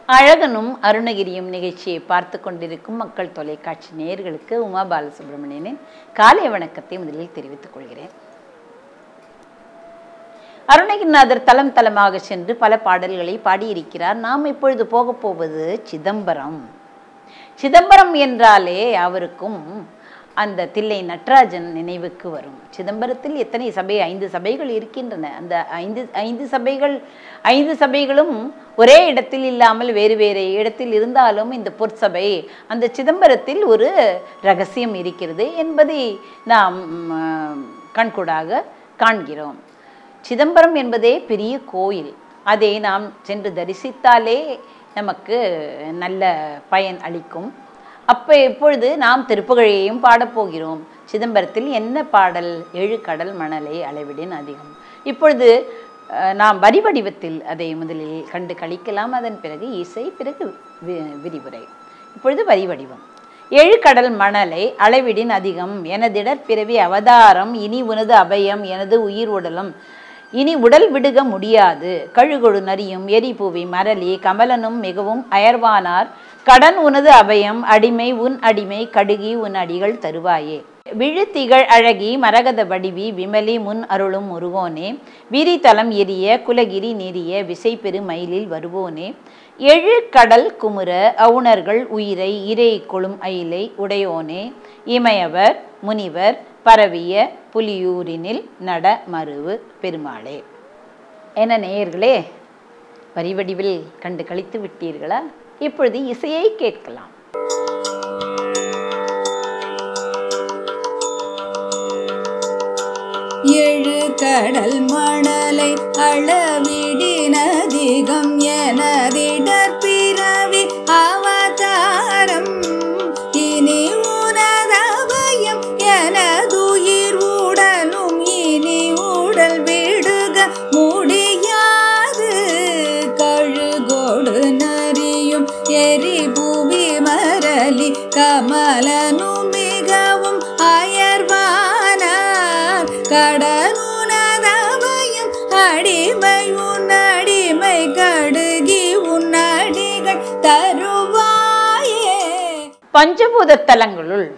அழகனும் அருணகிரியும் நிகழ்ச்சியை பார்த்து கொண்டிருக்கும் மக்கள் தொலைக்காட்சி நேயர்களுக்கு உமா பாலசுப்ரமணியனின் காலை வணக்கத்தை முதலில் தெரிவித்துக் கொள்கிறேன். அருணகிரிநாதர் தலம் தலமாக சென்று பல பாடல்களை பாடியிருக்கிறார். நாம் இப்பொழுது போக போவது சிதம்பரம். சிதம்பரம் என்றாலே அவருக்கும் அந்த தில்லை நடராஜன் நினைவுக்கு வரும். சிதம்பரத்தில் எத்தனை சபை? 5 சபைகள் இருக்கின்றன. அந்த ஐந்து சபைகளும் ஒரே இடத்தில் இல்லாமல் வேறு வேறு இடத்தில் இருந்தாலும் இந்த பொற்சபை அந்த சிதம்பரத்தில் ஒரு ரகசியம் இருக்கிறது என்பதை நாம் கண்கூடாக காண்கிறோம். சிதம்பரம் என்பதே பெரிய கோயில். அதை நாம் சென்று தரிசித்தாலே நமக்கு நல்ல பயன் அளிக்கும். இப்பொழுது நாம் திருப்புகழையையும் பாடப்போகிறோம். சிதம்பரத்தில் என்ன பாடல்? 7 கடல் மணலை அளவிடின் அதிகம். இப்பொழுது நாம் வரி வடிவத்தில் அதை முதலில் கண்டு கழிக்கலாம். அதன் பிறகு இசை, பிறகு விரிவுரை. இப்பொழுது வரி வடிவம். 7 கடல் மணலை அளவிடின் அதிகம் எனதிடர் பிறவி அவதாரம் இனி உனது அபயம் எனது உயிர் உடலும் இனி உடல் விடுக முடியாது கழுகொடு நரியும் எரிபூவி மரளி கமலனும் மிகவும் அயர்வானார் கடன் உனது அபயம் அடிமை உன் அடிமை கடுகி உன் அடிகள் தருவாயே விழுத்திகள் அழகி மரகத வடிவி விமலி முன் அருளும் முருகோனே விரிதலம் எரிய குலகிரி நெறிய விசை பெரு மயிலில் வருவோனே 7 கடல் குமுற அவுணர்கள் உயிரை இறை கொளும் அயிலை உடையோனே இமையவர் முனிவர் பரவிய புலியூரினில் நட மருவு பெருமாளே. என நேயர்களே, வரி வடிவில் கண்டு கழித்து விட்டீர்களா? இப்பொழுது இசையை கேட்கலாம். ஏழு கடல் மணலை அளவிடினதிகம் எனதிடர் பிறவி அவதாரம் இனி உனதபயம் எனதுயிர் உடலும் இனி உடல் விடுக முடியாது கழுகொடு நரியும் எரிபூவி மரளி கமலனும் மிகவும் அயர்வானார் கடனுனதபயம் அடிமை உன் அடிமை கடுகி உன் அடிகள் தருவாயே. பஞ்சபூத தலங்களுள்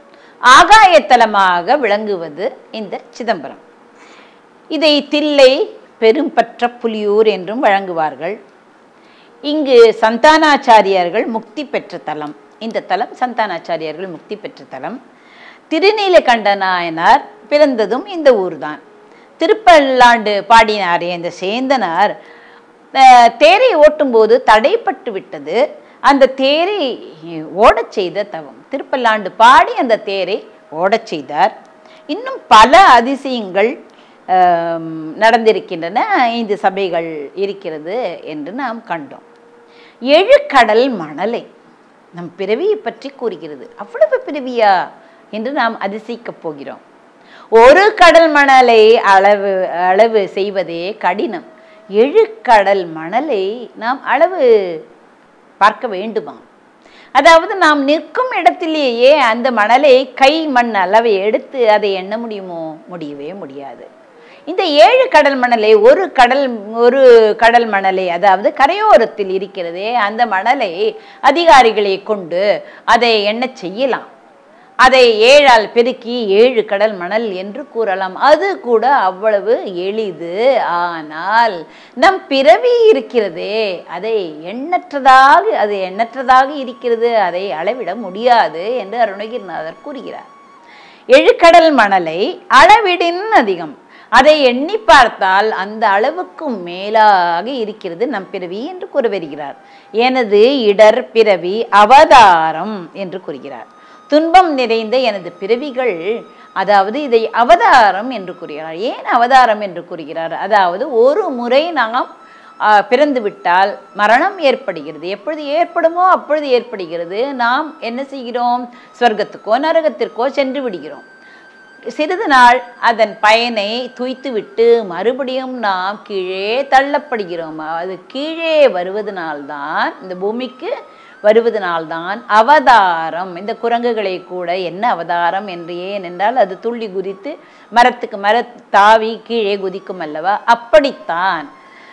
ஆகாயத்தலமாக விளங்குவது இந்த சிதம்பரம். இதை தில்லை பெரும்பற்ற புலியூர் என்றும் வழங்குவார்கள். இங்கு சந்தானாச்சாரியார்கள் முக்தி பெற்ற தலம். இந்த தலம் சந்தானாச்சாரியார்கள் முக்தி பெற்ற தலம். திருநீலகண்ட நாயனார் பிறந்ததும் இந்த ஊர்தான். திருப்பல்லாண்டு பாடினாரே இந்த சேந்தனார் தேரை ஓட்டும்போது தடைப்பட்டு விட்டது. அந்த தேரை ஓடச் செய்த தவம். திருப்பல்லாண்டு பாடி அந்த தேரை ஓடச் செய்தார். இன்னும் பல அதிசயங்கள் நடந்திருக்கின்றன. 5 சபைகள் இருக்கிறது என்று நாம் கண்டோம். 7 கடல் மணலை நம் பிறவியை பற்றி கூறுகிறது. அவ்வளவு பிறவியா என்று நாம் அதிசயிக்கப் போகிறோம். ஒரு கடல் மணலை அளவு செய்வதே கடினம். 7 கடல் மணலை நாம் அளவு பார்க்க வேண்டுமா? அதாவது நாம் நிற்கும் இடத்திலேயே அந்த மணலை கை மண் அளவை எடுத்து அதை எண்ண முடியுமோ? முடியவே முடியாது. இந்த 7 கடல் மணலை ஒரு கடல் மணலை, அதாவது கரையோரத்தில் இருக்கிறதே அந்த மணலை அதிகாரிகளை கொண்டு அதை எண்ண செய்யலாம். அதை 7ஆல் பெருக்கி 7 கடல் மணல் என்று கூறலாம். அது கூட அவ்வளவு எளிது. ஆனால் நம் பிறவி இருக்கிறதே அது எண்ணற்றதாக இருக்கிறது. அதை அளவிட முடியாது என்று அருணகிரிநாதர் கூறுகிறார். 7 கடல் மணலை அளவிடின் அதிகம். அதை எண்ணி பார்த்தால் அந்த அளவுக்கும் மேலாக இருக்கிறது நம் பிறவி என்று கூற வருகிறார். எனது இடர் பிறவி அவதாரம் என்று கூறுகிறார். துன்பம் நிறைந்த எனது பிறவிகள், அதாவது இதை அவதாரம் என்று கூறுகிறார். ஏன் அவதாரம் என்று கூறுகிறார்? அதாவது ஒரு முறை நாம் பிறந்து விட்டால் மரணம் ஏற்படுகிறது. எப்பொழுது ஏற்படுமோ அப்பொழுது ஏற்படுகிறது. நாம் என்ன செய்கிறோம்? சொர்க்கத்துக்கோ நரகத்திற்கோ சென்று விடுகிறோம். சிறிது நாள் அதன் பயனை துய்த்துவிட்டு மறுபடியும் நாம் கீழே தள்ளப்படுகிறோம். அது கீழே வருவதனால்தான், இந்த பூமிக்கு வருவதனால்தான் அவதாரம். இந்த குரங்குகளை கூட என்ன அவதாரம் என்று, ஏனென்றால் அது துள்ளி குதித்து மரத்துக்கு தாவி கீழே குதிக்கும் அல்லவா? அப்படித்தான்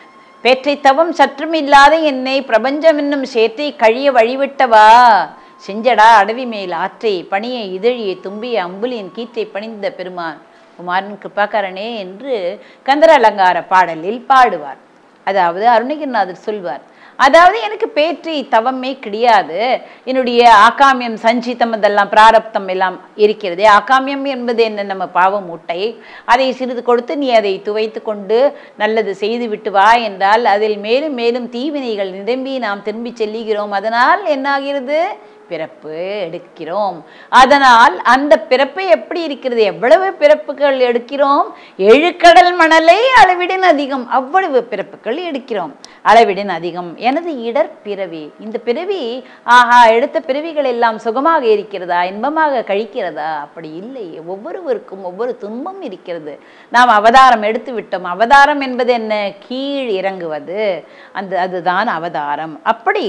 பேற்றை தவம் சற்றும் இல்லாத என்னை பிரபஞ்சம் என்னும் சேற்றை கழிய வழிவிட்டவா, செஞ்சடா அடவி மேல் ஆற்றை பணிய இதழியை தும்பிய அம்புலியின் கீற்றை பணிந்த பெருமான் குமாரன் கிருபாகரனே என்று கந்தர அலங்கார பாடலில் பாடுவார். அதாவது அருணகிரிநாதர் சொல்வார், அதாவது எனக்கு பேற்றி தவமே கிடையாது, என்னுடைய ஆகாமியம் சஞ்சிதம் அதெல்லாம் பிராரப்தம் எல்லாம் இருக்கிறது. ஆகாமியம் என்பது என்ன, நம்ம பாவ மூட்டை, அதை சிறிது கொடுத்து நீ அதை துவைத்து கொண்டு நல்லது செய்து விட்டு வா என்றால் அதில் மேலும் மேலும் தீவினைகள் நிரம்பி நாம் திரும்பி செல்லுகிறோம். அதனால் என்னாகிறது, பிறப்பு எடுக்கிறோம். அதனால் அந்த பிறப்பு எப்படி இருக்கிறது, எவ்வளவு பிறப்புகள் எடுக்கிறோம், 7 கடல் மணலை அளவிடின் அதிகம், அவ்வளவு பிறப்புகள் எடுக்கிறோம், அளவிடின் அதிகம். எனது இடர் பிறவி, இந்த பிறவி ஆஹா எடுத்த பிறவிகள் எல்லாம் சுகமாக இருக்கிறதா, இன்பமாக கழிக்கிறதா, அப்படி இல்லை. ஒவ்வொருவருக்கும் ஒவ்வொரு துன்பம் இருக்கிறது. நாம் அவதாரம் எடுத்து விட்டோம். அவதாரம் என்பது என்ன, கீழ் இறங்குவது, அதுதான் அவதாரம். அப்படி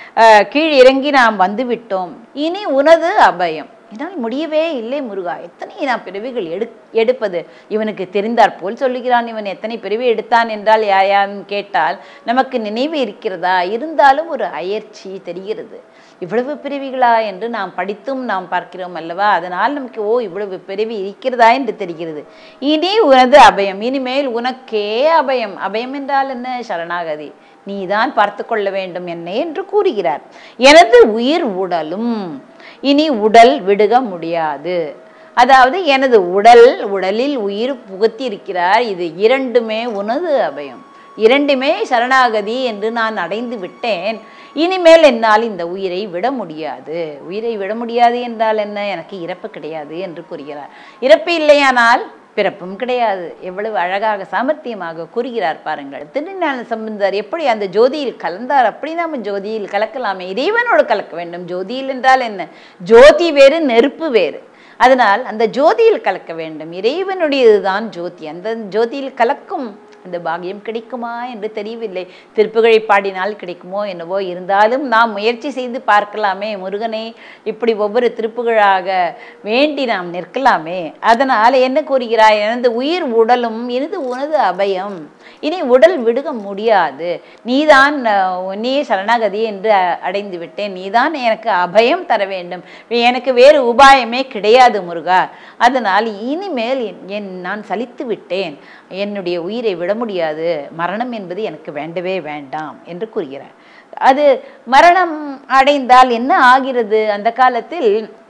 கீழ் இறங்கி நாம் வந்து விட்டோம். இனி உனது அபயம், என்னால் முடியவே இல்லை முருகா, எத்தனை நான் பிறவிகள் எடுப்பது. இவனுக்கு தெரிந்தார் போல் சொல்லுகிறான். இவன் எத்தனை பிறவி எடுத்தான் என்றால் யாரும் கேட்டால் நமக்கு நினைவு இருக்கிறதா, இருந்தாலும் ஒரு அயற்சி தெரிகிறது. இவ்வளவு பிறவிகளா என்று நாம் படித்தும் நாம் பார்க்கிறோம் அல்லவா, அதனால் நமக்கு இவ்வளவு பிறவி இருக்கிறதா என்று தெரிகிறது. இனி உனது அபயம், இனிமேல் உனக்கே அபயம். அபயம் என்றால் என்ன, சரணாகதி, நீதான் பார்த்து கொள்ள வேண்டும் என்னை என்று கூறுகிறார். எனது உயிர் உடலும், இனி உடல் விடுக முடியாது. அதாவது எனது உடலில் உயிர் புகுத்தி இருக்கிறார். இது இரண்டுமே உனது அபயம், இரண்டுமே சரணாகதி என்று நான் அடைந்து விட்டேன். இனிமேல் என்னால் இந்த உயிரை விட முடியாது. உயிரை விட முடியாது என்றால் என்ன, எனக்கு இறப்பு கிடையாது என்று கூறுகிறார். இறப்பு இல்லையானால் பிறப்பும் கிடையாது. எவ்வளவு அழகாக சாமர்த்தியமாக கூறுகிறார் பாருங்கள். திருஞான சம்பந்தர் எப்படி அந்த ஜோதியில் கலந்தார், அப்படி நாம ஜோதியில் கலக்கலாமே, இறைவனோடு கலக்க வேண்டும். ஜோதியில் என்றால் என்ன, ஜோதி வேறு நெருப்பு வேறு. அதனால் அந்த ஜோதியில் கலக்க வேண்டும். இறைவனுடையதுதான் ஜோதி. அந்த ஜோதியில் கலக்கும் அந்த பாக்கியம் கிடைக்குமா என்று தெரியவில்லை. திருப்புகழை பாடினால் கிடைக்குமோ என்னவோ, இருந்தாலும் நாம் முயற்சி செய்து பார்க்கலாமே. முருகனை இப்படி ஒவ்வொரு திருப்புகழாக வேண்டி நாம் நிற்கலாமே. அதனால் என்ன கூறுகிறாய், எனது உயிர் உடலும் எனது உனது அபயம், இனி உடல் விடுக முடியாது. நீதான் நீ சரணாகதி என்று அடைந்து விட்டேன், நீதான் எனக்கு அபயம் தர வேண்டும், எனக்கு வேறு உபாயமே கிடையாது முருகா. அதனால் இனிமேல் நான் சலித்து விட்டேன், என்னுடைய உயிரை விட முடியாது, மரணம் என்பது எனக்கு வேண்டவே வேண்டாம் என்று கூறுகிறார். அது மரணம் அடைந்தால் என்ன ஆகிறது, அந்த காலத்தில்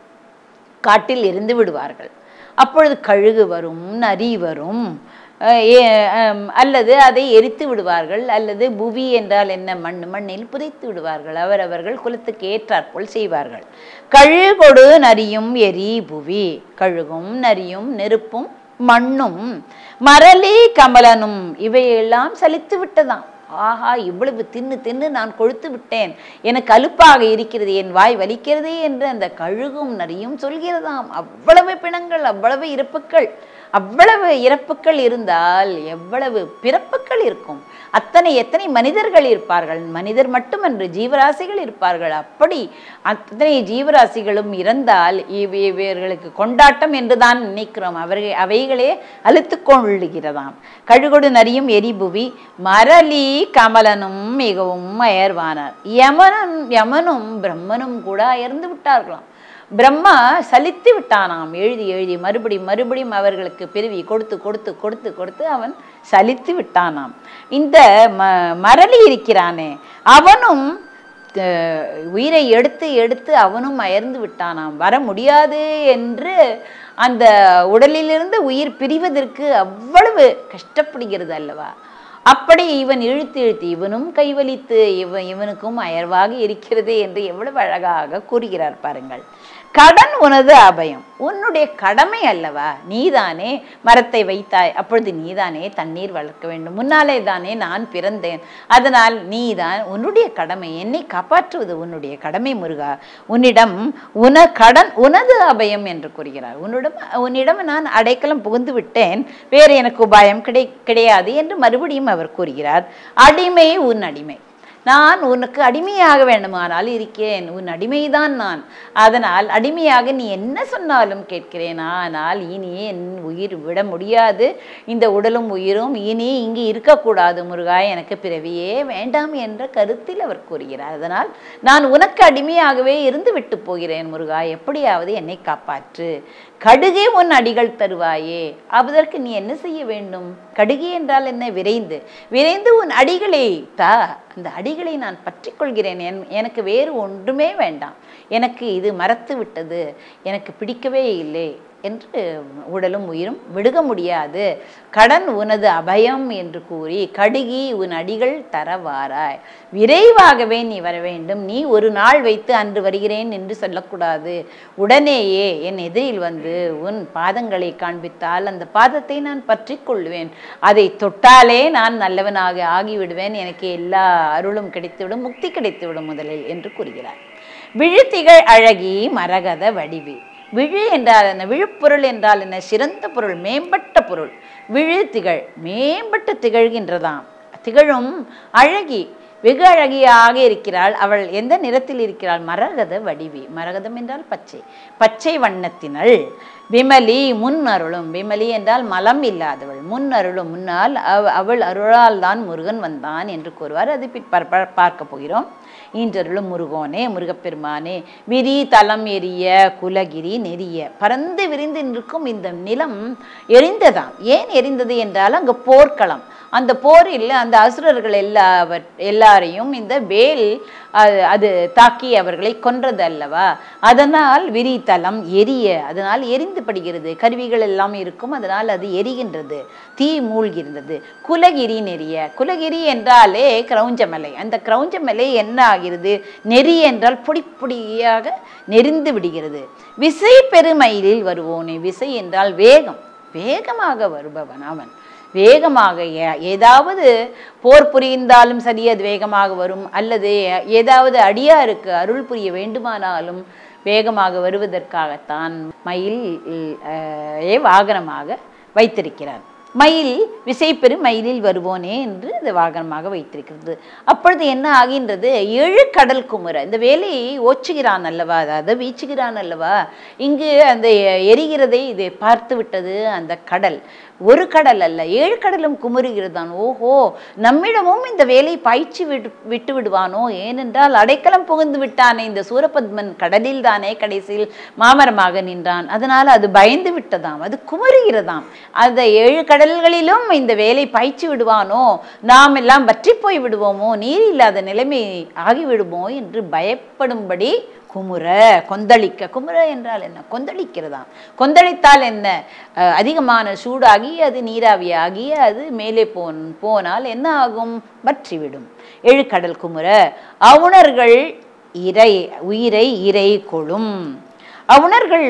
காட்டில் இருந்து விடுவார்கள். அப்பொழுது கழுகு வரும், நரி வரும், அல்லது அதை எரித்து விடுவார்கள், அல்லது புவி என்றால் என்ன, மண்ணில் புதைத்து விடுவார்கள். அவரவர்கள் குலத்துக்கு ஏற்றாற்போல் செய்வார்கள். கழுகொடு நரியும் எரி புவி, கழுகும் நரியும் நெருப்பும் மண்ணும் மரளி கமலனும் இவையெல்லாம் சலித்து விட்டதாம். ஆஹா, இவ்வளவு தின்னு நான் கொழுத்து விட்டேன், எனக்கு அலுப்பாக இருக்கிறது, என் வாய் வலிக்கிறது என்று அந்த கழுகும் நரியும் சொல்கிறதாம். அவ்வளவு பிணங்கள், அவ்வளவு இறப்புக்கள், அவ்வளவு இறப்புக்கள் இருந்தால் எவ்வளவு பிறப்புக்கள் இருக்கும். எத்தனை மனிதர்கள் இருப்பார்கள், மனிதர் மட்டுமன்று ஜீவராசிகள் இருப்பார்கள். அப்படி அத்தனை ஜீவராசிகளும் இறந்தால் இவர்களுக்கு கொண்டாட்டம் என்றுதான் நினைக்கிறோம். அவைகளே அழுத்து கொள்ளுகிறதாம். கழுகொடு நரியும் எரிபுவி மரளி கமலனும் மிகவும் அயர்வானார். யமனும் பிரம்மனும் கூட அயர்ந்து விட்டார்களாம். பிரம்மா சலித்து விட்டானாம். எழுதி மறுபடியும் அவர்களுக்கு பிறவி கொடுத்து அவன் சலித்து விட்டானாம். இந்த மரளி இருக்கிறானே அவனும் உயிரை எடுத்து அவனும் அயர்ந்து விட்டானாம். வர முடியாது என்று அந்த உடலிலிருந்து உயிர் பிரிவதற்கு அவ்வளவு கஷ்டப்படுகிறது அல்லவா. அப்படி இவன் இழுத்து இவனும் கைவலித்து இவனுக்கும் அயர்வாக இருக்கிறது என்று எவ்வளவு அழகாக கூறுகிறார் பாருங்கள். கடன் உனது அபயம், உன்னுடைய கடமை அல்லவா. நீதானே மரத்தை வைத்தாய், அப்பொழுது நீதானே தண்ணீர் வளர்க்க வேண்டும், முன்னாலே தானே நான் பிறந்தேன். அதனால் நீதான், உன்னுடைய கடமை, என்னை காப்பாற்றுவது உன்னுடைய கடமை முருகா. உனது அபயம் என்று கூறுகிறார். உன்னிடம் நான் அடைக்கலம் புகுந்து விட்டேன், வேறு எனக்கு உபாயம் கிடையாது என்று மறுபடியும் அவர் கூறுகிறார். அடிமை உன் அடிமை. நான் உனக்கு அடிமையாக வேண்டுமானால் இருக்கிறேன், உன் அடிமைதான் நான். அதனால் அடிமையாக நீ என்ன சொன்னாலும் கேட்கிறேன். ஆனால் இனி என் உயிர் விட முடியாது, இந்த உடலும் உயிரும் இனி இங்கு இருக்கக்கூடாது முருகா, எனக்கு பிறவியே வேண்டாம் என்ற கருத்தில் அவர் கூறுகிறார். அதனால் நான் உனக்கு அடிமையாகவே இருந்து விட்டு போகிறேன் முருகா, எப்படியாவது என்னை காப்பாற்று. கடுகே உன் அடிகள் தருவாயே. அதற்கு நீ என்ன செய்ய வேண்டும்? கடுகே என்றால் என்ன? விரைந்து விரைந்து உன் அடிகளை தா, அந்த அடிகளை நான் பற்றி கொள்கிறேன். எனக்கு வேறு ஒன்றுமே வேண்டாம், எனக்கு இது மறத்து விட்டது, எனக்கு பிடிக்கவே இல்லை என்று உடலும் உயிரும் விடுக முடியாது. கடன் உனது அபயம் என்று கூறி கடுகி உன் அடிகள் தரவாராய். விரைவாகவே நீ வர வேண்டும். நீ ஒரு நாள் வைத்து அன்று வருகிறேன் என்று சொல்லக்கூடாது. உடனேயே என் எதிரில் வந்து உன் பாதங்களை காண்பித்தால் அந்த பாதத்தை நான் பற்றி கொள்வேன். அதை தொட்டாலே நான் நல்லவனாக ஆகிவிடுவேன், எனக்கு எல்லா அருளும் கிடைத்துவிடும், முக்தி கிடைத்துவிடும் முதலில் என்று கூறுகிறார். விழுத்திகள் அழகி மரகத வடிவி. விழு என்றால் என்ன? விழுப்பொருள் என்றால் என்ன? சிறந்த பொருள், மேம்பட்ட பொருள். விழு திகழ், மேம்பட்டு திகழ்கின்றதாம். திகழும் அழகி, வெகு அழகியாக இருக்கிறாள். அவள் எந்த நிறத்தில் இருக்கிறாள்? மரகத வடிவி. மரகதம் என்றால் பச்சை, பச்சை வண்ணத்தினள். விமலி முன் அருளும். விமலி என்றால் மலம் இல்லாதவள். முன் அருளும், முன்னால் அவள் அருளால் தான் முருகன் வந்தான் என்று கூறுவார். அது பார்க்க போகிறோம். ஈன்றருளும் முருகோனே, முருகப்பெருமானே. விரி தலம் எரிய குலகிரி நெறிய. பறந்து விரிந்து நிற்கும் இந்த நிலம் எரிந்ததாம். ஏன் எரிந்தது என்றால் அங்கு போர்க்களம். அந்த போரில் அந்த அசுரர்கள் எல்லாரையும் இந்த வேல் அது தாக்கி அவர்களை கொன்றது அல்லவா. அதனால் விரித்தலம் எரிய, அதனால் எரிந்து படுகிறது. கருவிகள் எல்லாம் இருக்கும், அதனால் அது எரிகின்றது, தீ மூழ்கின்றது. குலகிரி நெறிய. குலகிரி என்றாலே கிரௌஞ்சமலை. அந்த கிரௌஞ்சமலை என்ன ஆகிறது? நெறி என்றால் பொடி பொடியாக நெறிந்து விடுகிறது. விசை பெருமயிலில் வருவோனே. விசை என்றால் வேகம், வேகமாக வருபவன் அவன். வேகமாக ஏதாவது போர் புரிந்தாலும் சரி அது வேகமாக வரும், அல்லது ஏதாவது அடியாருக்கு அருள் புரிய வேண்டுமானாலும் வேகமாக வருவதற்காகத்தான் மயில் வாகனமாக வைத்திருக்கிறார். மயில் விசைப்பெரு மயிலில் வருவோனே என்று அது வாகனமாக வைத்திருக்கிறது. அப்பொழுது என்ன ஆகின்றது? 7 கடல் குமுற. இந்த வேலையை ஓச்சுகிறான் அல்லவா, அதாவது வீச்சுகிறான் அல்லவா. இங்கு அந்த எரிகிறதை இதை பார்த்து விட்டது அந்த கடல். ஒரு கடல் அல்ல, 7 கடலும் குமுறுகிறதான். ஓஹோ, நம்மிடமும் இந்த வேலை பாய்ச்சி விட்டு விடுவானோ? ஏனென்றால் அடைக்கலம் புகுந்து விட்டானே இந்த சூரபத்மன், கடலில் தானே கடைசியில் மாமரமாக நின்றான். அதனால் அது பயந்து விட்டதாம், அது குமுறுகிறதாம். அந்த 7 கடல்களிலும் இந்த வேலை பாய்ச்சி விடுவானோ? நாம் எல்லாம் வற்றி போய் விடுவோமோ? நீர் இல்லாத நிலைமை ஆகிவிடுமோ என்று பயப்படும்படி குமுற, கொந்தளிக்க. குமுற என்றால் என்ன? கொந்தளிக்கிறதாம். கொந்தளித்தால் என்ன? அதிகமான சூடாகி அது நீராவியாகி அது மேலே போனால் என்ன ஆகும்? வற்றிவிடும். 7 கடல் குமுற. அவுணர்கள் உயிரை இறை கொளும். அவுணர்கள்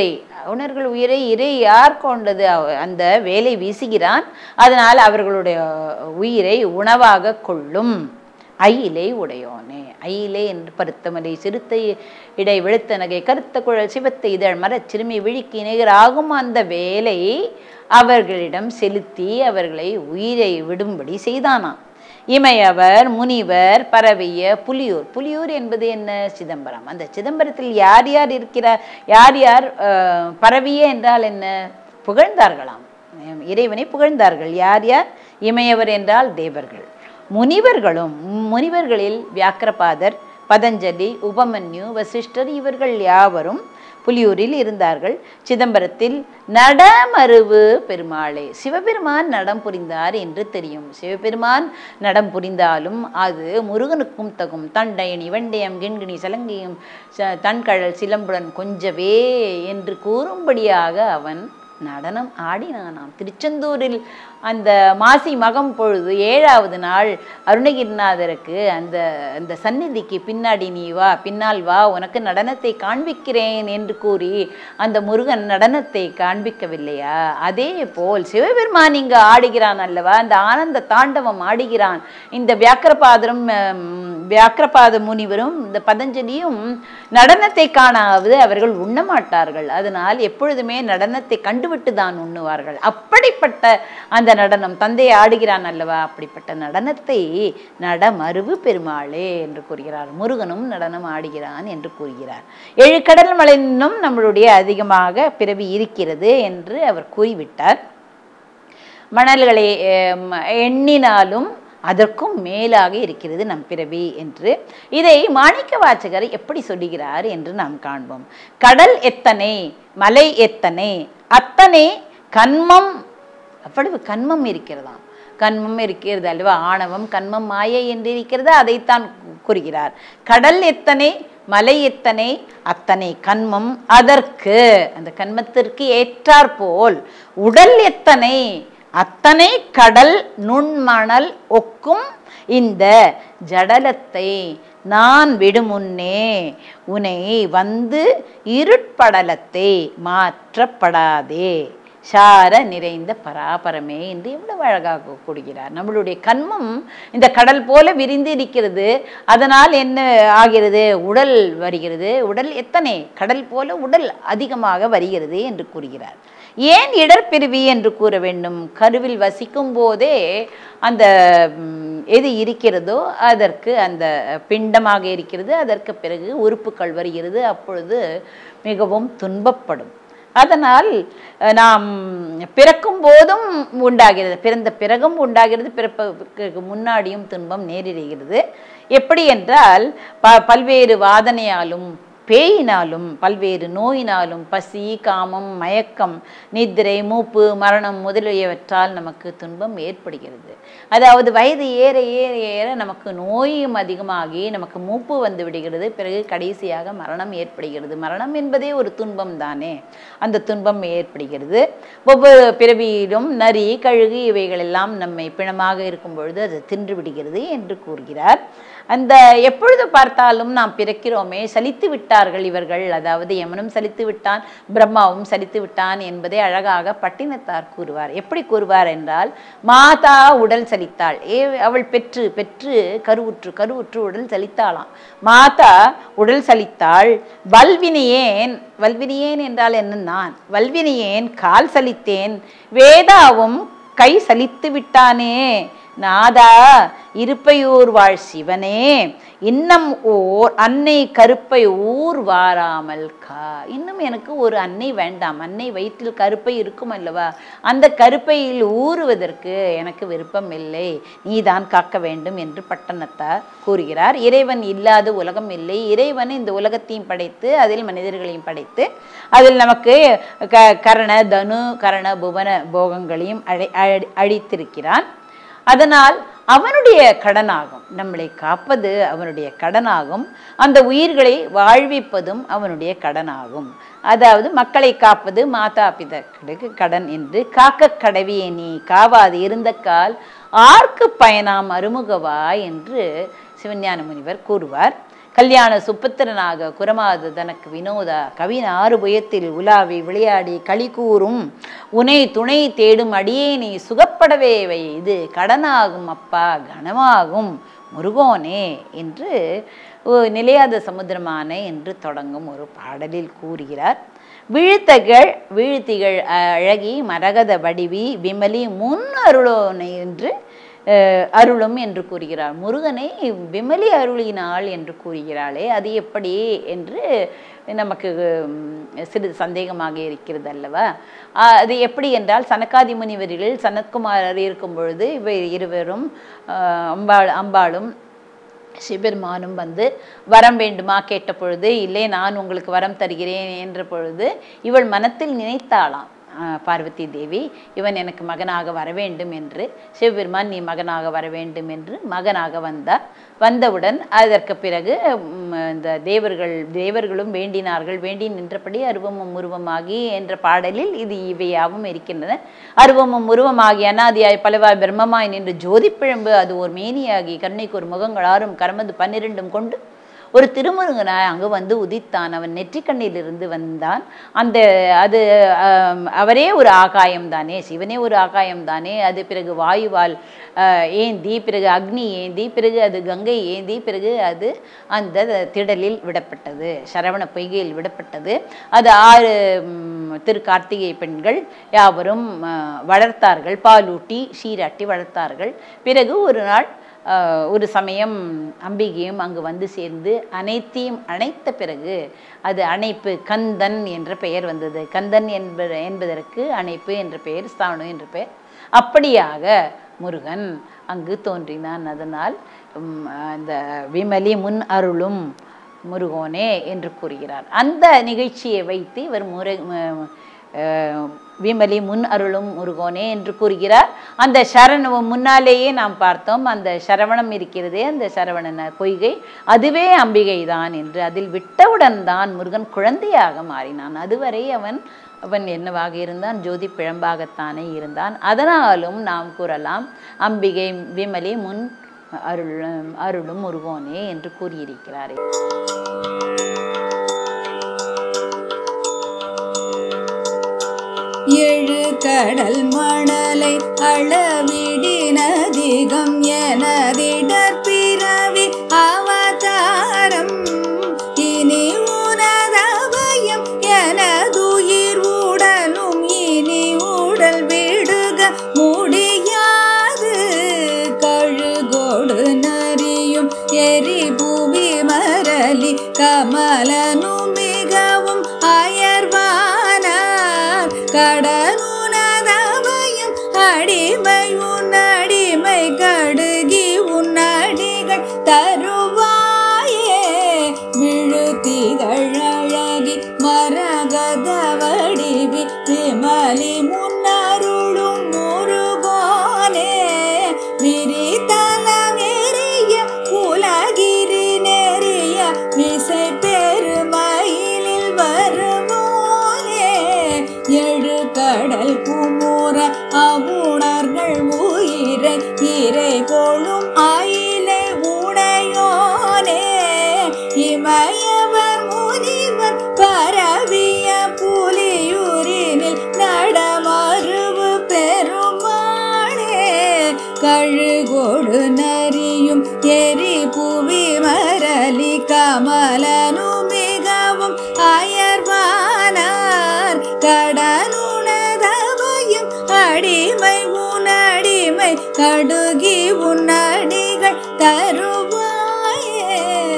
உயிரை இறை யார் கொண்டது? அந்த வேலை வீசுகிறான், அதனால் அவர்களுடைய உயிரை உணவாக கொள்ளும். அயிலை உடையோனே. அயிலை என்று பருத்தமலை சிறுத்தை இடை வெளுத்த நகை கருத்த குழல் சிவத்த இதழ் மரச் சிறுமி விழிக்கு நிகராகும் அந்த வேலை அவர்களிடம் செலுத்தி அவர்களை உயிரை விடும்படி செய்தானாம். இமையவர் முனிவர் பரவிய புலியூர். புலியூர் என்பது என்ன? சிதம்பரம். அந்த சிதம்பரத்தில் யார் யார் இருக்கிறார்? யார் யார் பரவிய என்றால் என்ன? புகழ்ந்தார்களாம், இறைவனை புகழ்ந்தார்கள். யார் யார்? இமையவர் என்றால் தேவர்கள். முனிவர்களும், முனிவர்களில் வியாக்கிரபாதர், பதஞ்சலி, உபமன்யு, வசிஷ்டர் இவர்கள் யாவரும் புலியூரில் இருந்தார்கள். சிதம்பரத்தில் நடமருவு பெருமாளே. சிவபெருமான் நடம் புரிந்தார் என்று தெரியும். சிவபெருமான் நடம் புரிந்தாலும் அது முருகனுக்கும் தகும். தண்டையணி வெண்டயம் கிண்கிணி சலங்கியும் தன்கழல் சிலம்புடன் கொஞ்சவே என்று கூறும்படியாக அவன் நடனம் ஆடினானாம். திருச்செந்தூரில் அந்த மாசி மகம் பொழுது 7வது நாள் அருணகிரிநாதருக்கு அந்த சந்நிதிக்கு பின்னாடி நீ வா, பின்னால் வா, உனக்கு நடனத்தை காண்பிக்கிறேன் என்று கூறி அந்த முருகன் நடனத்தை காண்பிக்கவில்லையா? அதே போல் சிவபெருமான் இங்கு ஆடுகிறான் அல்லவா, அந்த ஆனந்த தாண்டவம் ஆடுகிறான். இந்த வியாக்கிரபாத முனிவரும் இந்த பதஞ்சலியும் நடனத்தை காணாவது அவர்கள் உண்ணமாட்டார்கள். அதனால் எப்பொழுதுமே நடனத்தை கண்டு விட்டு தான் உண்ணுவார்கள். அப்படிப்பட்ட அந்த நடனம் தந்தை ஆடுகிறான் அல்லவா, அப்படிப்பட்ட நடனத்தை நடமருவு பெருமாளே என்று கூறுகிறார். முருகனும் நடனம் ஆடுகிறான் என்று கூறுகிறார். 7 கடல் மலையினும் நம்மளுடைய அதிகமாக பிறவி இருக்கிறது என்று அவர் கூறிவிட்டார். மணல்களை எண்ணினாலும் அதற்கும் மேலாக இருக்கிறது நம் பிறவி என்று. இதை மாணிக்க வாசகர் எப்படி சொல்லுகிறார் என்று நாம் காண்போம். கடல் எத்தனை, மலை எத்தனை, அத்தனை கன்மம், அவ்வளவு கன்மம் இருக்கிறதாம். கன்மம் இருக்கிறது அல்லவா, ஆணவம் கன்மம் மாயை என்று இருக்கிறது, அதைத்தான் கூறுகிறார். கடல் எத்தனை, மலை எத்தனை, அத்தனை கன்மம், அதற்கு அந்த கன்மத்திற்கு ஏற்றாற்போல் உடல் எத்தனை, அத்தனை கடல் நுண்மணல் ஒக்கும் இந்த ஜடலத்தை நான் விடுமுன்னே உனை வந்து இருட்படலத்தை மாற்றப்படாதே சார நிறைந்த பராபரமே என்று எவ்வளவு அழகாக கூறுகிறார். நம்மளுடைய கன்மம் இந்த கடல் போல விரிந்து இருக்கிறது. அதனால் என்ன ஆகிறது, உடல் வருகிறது. உடல் எத்தனை, கடல் போல உடல் அதிகமாக வருகிறது என்று கூறுகிறார். ஏன் இடர்பிரிவி என்று கூற வேண்டும்? கருவில் வசிக்கும் போதே அந்த எது இருக்கிறதோ அதற்கு அந்த பிண்டமாக இருக்கிறது, அதற்கு பிறகு உறுப்புகள் வருகிறது, அப்பொழுது மிகவும் துன்பப்படும். அதனால் நாம் பிறக்கும் போதும் உண்டாகிறது, பிறந்த பிறகும் உண்டாகிறது, பிறப்புக்கு முன்னாடியும் துன்பம் நேரிடுகிறது. எப்படி என்றால் பல்வேறு வாதனையாலும் பேயினாலும் பல்வேறு நோயினாலும் பசி, காமம், மயக்கம், நித்திரை, மூப்பு, மரணம் முதலியவற்றால் நமக்கு துன்பம் ஏற்படுகிறது. அதாவது வயது ஏற ஏற ஏற நமக்கு நோயும் அதிகமாகி நமக்கு மூப்பு வந்து விடுகிறது. பிறகு கடைசியாக மரணம் ஏற்படுகிறது. மரணம் என்பதே ஒரு துன்பம் தானே, அந்த துன்பம் ஏற்படுகிறது. ஒவ்வொரு பிறவியிலும் நரி, கழுகு இவைகளெல்லாம் நம்மை பிணமாக இருக்கும் பொழுது அது தின்று விடுகிறது என்று கூறுகிறார். அந்த எப்பொழுது பார்த்தாலும் நாம் பிறக்கிறோமே, சலித்து விட்டார்கள் இவர்கள், அதாவது யமனும் சலித்து விட்டான், பிரம்மாவும் சலித்து விட்டான் என்பதை அழகாக பட்டினத்தார் கூறுவார். எப்படி கூறுவார் என்றால், மாதா உடல் சலித்தாள், அவள் பெற்று பெற்று கருவுற்று உடல் சலித்தாளாம். மாதா உடல் சலித்தாள், வல்வினியேன், வல்வினியேன் என்றால் என்ன, நான் வல்வினியேன் கால் சலித்தேன், வேதாவும் கை சலித்து விட்டானே, நாதா இருப்பையூர் வாழ் சிவனே, இன்னும் ஓர் அன்னை கருப்பை ஊர் வாராமல் கா. இன்னும் எனக்கு ஒரு அன்னை வேண்டாம். அன்னை வயிற்றில் கருப்பை இருக்கும் அல்லவா, அந்த கருப்பையில் ஊறுவதற்கு எனக்கு விருப்பம் இல்லை, நீதான் காக்க வேண்டும் என்று பட்டணத்தார் கூறுகிறார். இறைவன் இல்லாத உலகம் இல்லை. இறைவன் இந்த உலகத்தையும் படைத்து அதில் மனிதர்களையும் படைத்து அதில் நமக்கு கரண தனு கரண புவன போகங்களையும் அழித்திருக்கிறான். அதனால் அவனுடைய கடனாகும், நம்மளை காப்பது அவனுடைய கடனாகும், அந்த உயிர்களை வாழ்விப்பதும் அவனுடைய கடனாகும். அதாவது மக்களை காப்பது மாதா பிதாக்களுக்கு கடன் என்று, காக்க கடவியே நீ காவாது இருந்த கால் ஆர்க்கு பயனாம் அருமுகவா என்று சிவஞான முனிவர் கூறுவார். கல்யாண சுப்புத்திரனாக குரமாது தனக்கு வினோதா கவினாறு புயத்தில் உலாவி விளையாடி களி கூறும் உனை துணை தேடும் அடியேனை சுகப்படவே வை, இது கடனாகும் அப்பா கனமாகும் முருகோனே என்று நிலையாத சமுத்திரமான என்று தொடங்கும் ஒரு பாடலில் கூறுகிறார். வீழ்த்திகள் அழகி மரகத வடிவி விமலி முன் அருளோனை என்று அருளும் என்று கூறுகிறார். முருகனை விமலி அருளினாள் என்று கூறுகிறாளே, அது எப்படி என்று நமக்கு சிறிது சந்தேகமாக இருக்கிறது அல்லவா. அது எப்படி என்றால், சனகாதி முனிவரில் சனத்குமாரர் இருக்கும் பொழுது இவை இருவரும் அம்பாளும் சிவபெருமானும் வந்து வரம் வேண்டுமா கேட்ட பொழுது, இல்லை நான் உங்களுக்கு வரம் தருகிறேன் என்ற பொழுது இவள் மனத்தில் நினைத்தாளாம் பார்வதி தேவி, இவன் எனக்கு மகனாக வர வேண்டும் என்று. சிவபெருமான் நீ மகனாக வர வேண்டும் என்று மகனாக வந்தார். வந்தவுடன் அதற்கு பிறகு இந்த தேவர்களும் வேண்டினார்கள். வேண்டி நின்றபடி அருவமும் உருவமாகி என்ற பாடலில் இது இவையாவும் இருக்கின்றன. அருவமும் உருவமாகி அநாதியாய் பலவாய் பிரம்மமாய் நின்று ஜோதிப்பிழம்பு அது ஒரு மேனியாகி கருணைக்கு ஒரு முகங்கள் 6 கரமது 12 கொண்டு ஒரு திருமுருகனாய் அங்கு வந்து உதித்தான். அவன் நெற்றிக்கண்ணிலிருந்து வந்தான். அது அவரே ஒரு ஆகாயம் தானே, சிவனே ஒரு ஆகாயம் தானே. அது பிறகு வாயுவால் ஏந்தி, பிறகு அக்னி ஏந்தி, பிறகு அது கங்கை ஏந்தி, பிறகு அது அந்த திடலில் விடப்பட்டது, சரவண பொய்கையில் விடப்பட்டது. அது 6 திரு கார்த்திகை பெண்கள் யாவரும் வளர்த்தார்கள், பாலூட்டி சீராட்டி வளர்த்தார்கள். பிறகு ஒரு நாள் ஒரு சமயம் அம்பிகையும் அங்கு வந்து சேர்ந்து அனைத்தையும் அணைத்த பிறகு அது அணைப்பு கந்தன் என்ற பெயர் வந்தது. கந்தன் என்பதற்கு அணைப்பு என்ற பெயர், ஸ்தானு என்ற பெயர். அப்படியாக முருகன் அங்கு தோன்றினான். அதனால் அந்த விமலி முன் அருளும் முருகோனே என்று கூறுகிறார். அந்த நிகழ்ச்சியை வைத்து இவர் விமலி முன் அருளும் முருகோனே என்று கூறுகிறார். அந்த சரணம் முன்னாலேயே நாம் பார்த்தோம், அந்த சரவணம் இருக்கிறதே, அந்த சரவணன் பொய்கை அதுவே அம்பிகை தான் என்று. அதில் விட்டவுடன் தான் முருகன் குழந்தையாக மாறினான். அதுவரை அவன் என்னவாக இருந்தான்? ஜோதி பிழம்பாகத்தானே இருந்தான். அதனாலும் நாம் கூறலாம் அம்பிகை விமலி முன் அருளும் முருகோனே என்று கூறியிருக்கிறார். ஏழு கடல் மணலை அளவிடினதிகம் எனதிடர் பிறவி அவதாரம் இனி உனதபயம் எனதுயிர் உடலும் இனி உடல் விடுக முடியாது கழுகோடு நரியும் எரிபுவி மரலி கமலனும் மிகவும் அயர்வானார் கடனுனதபயம் அடிமை உன்னடிமை கடுகி உன்னடிகள் தருவாயே விழுத்திகள் அழகி மரகத வடிவி விமலி முன்னருளும் முருகோனே விரிதல வெறிய உலகிரி நெறிய விசை பெருமயிலில் வருவோனே எழு கடல் குமுற அவுணர்கள் உயிரை இறை கொள்ளும் ஆயிலை உடையோனே இமயவர் முனிவர் பரவிய புலியூரினில் நடமருவு பெருமானே கழுகொடு நரியும் எரி புவி மரலி கமலனும் மிகவும் அயர்வானார் கடனுனதபயம் அடிமை உன்னடிமை கடுகி உன்னடிகள் தருவாயே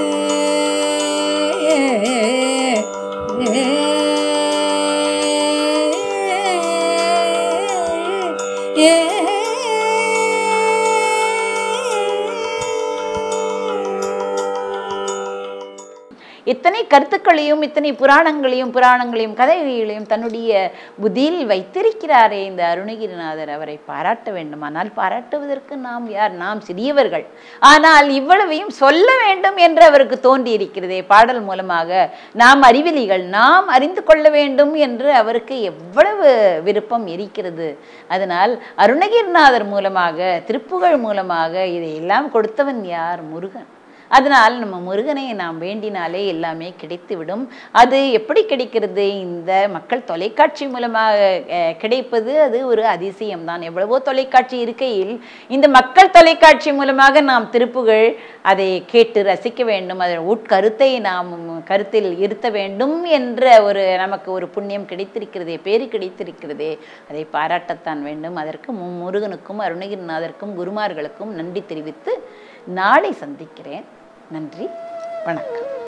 இத்தனை கருத்துக்களையும் இத்தனை புராணங்களையும் கதைகளையும் தன்னுடைய புத்தியில் வைத்திருக்கிறாரே இந்த அருணகிரிநாதர். அவரை பாராட்ட வேண்டுமானால் பாராட்டுவதற்கு நாம் யார்? நாம் சிறியவர்கள். ஆனால் இவ்வளவையும் சொல்ல வேண்டும் என்று அவருக்கு தோன்றி இருக்கிறதே பாடல் மூலமாக. நாம் அறிவிலிகள், நாம் அறிந்து கொள்ள வேண்டும் என்று அவருக்கு எவ்வளவு விருப்பம் இருக்கிறது. அதனால் அருணகிரிநாதர் மூலமாக, திருப்புகழ் மூலமாக இதையெல்லாம் கொடுத்தவன் யார்? முருகன். அதனால் நம்ம முருகனை நாம் வேண்டினாலே எல்லாமே கிடைத்துவிடும். அது எப்படி கிடைக்கிறது? இந்த மக்கள் தொலைக்காட்சி மூலமாக கிடைப்பது அது ஒரு அதிசயம்தான். எவ்வளவோ தொலைக்காட்சி இருக்கையில் இந்த மக்கள் தொலைக்காட்சி மூலமாக நாம் திருப்புகழ் அதை கேட்டு ரசிக்க வேண்டும், அதன் உட்கருத்தை நாம் கருத்தில் இருத்த வேண்டும் என்ற நமக்கு ஒரு புண்ணியம் கிடைத்திருக்கிறதே, பேரு கிடைத்திருக்கிறதே, அதை பாராட்டத்தான் வேண்டும். அதற்கு முருகனுக்கும் அருணகிரிநாதருக்கும் குருமார்களுக்கும் நன்றி தெரிவித்து நாளை சந்திக்கிறேன். நன்றி, வணக்கம்.